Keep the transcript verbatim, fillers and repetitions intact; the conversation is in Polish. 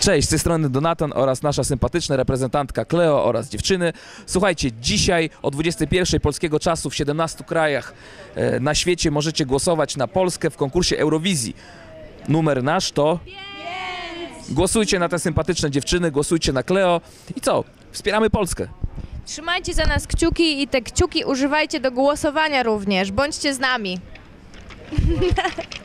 Cześć, z tej strony Donatan oraz nasza sympatyczna reprezentantka Kleo oraz dziewczyny. Słuchajcie, dzisiaj o dwudziestej pierwszej polskiego czasu w siedemnastu krajach e, na świecie możecie głosować na Polskę w konkursie Eurowizji. Numer nasz to... Głosujcie na te sympatyczne dziewczyny, głosujcie na Kleo i co? Wspieramy Polskę. Trzymajcie za nas kciuki i te kciuki używajcie do głosowania również. Bądźcie z nami.